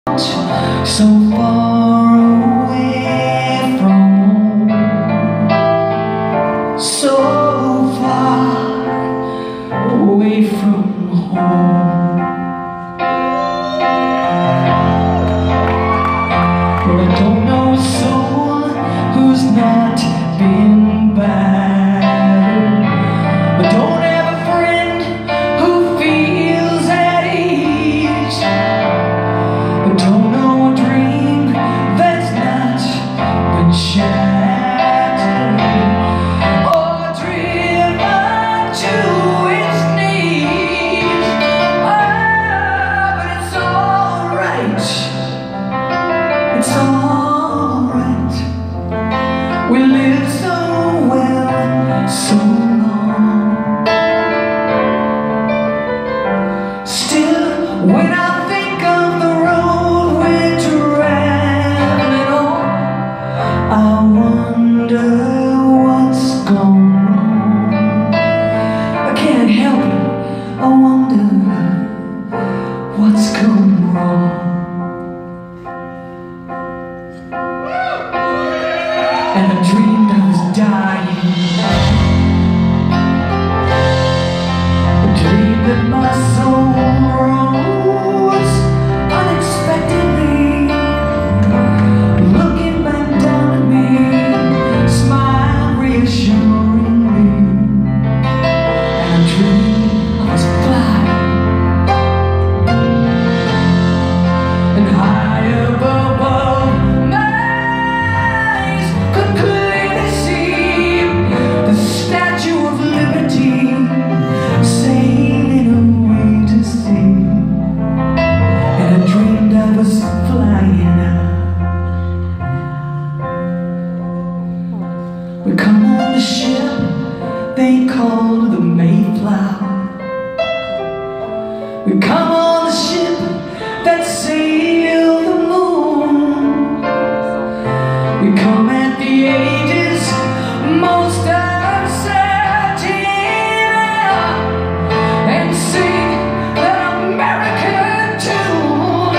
So far away from home, so far away from home. But I don't know a soul who's not been battered. I don't have a friend who feels at ease. I don't know a dream that's not been shattered, or driven to its knees. But it's alright. It's alright. We lived so well, so long. Still, when I think of the road we're traveling on, I wonder what's gone wrong. I can't help it, I wonder what's gone wrong. And I dreamed I was dying. I dreamed that my soul rose unexpectedly, looking back down at me, smiled reassuringly. And I dreamed I was flying, and high above my eyes could clearly see the Statue of Liberty sailing away to sea. And I dreamed I was flying out. We come on the ship they called the Mayflower. We come on the ship that sailed the moon. We come at the ages most uncertain, and sing that American tune.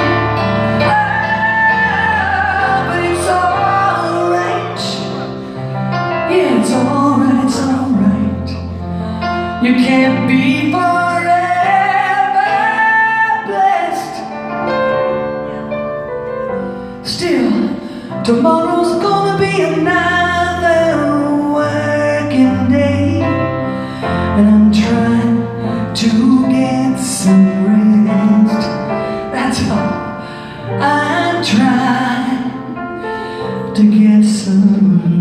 But it's alright. Yeah, it's alright, it's alright. You can't be forever blessed. Still, tomorrow's gonna be another working day, and I'm trying to get some rest. That's all. I'm trying to get some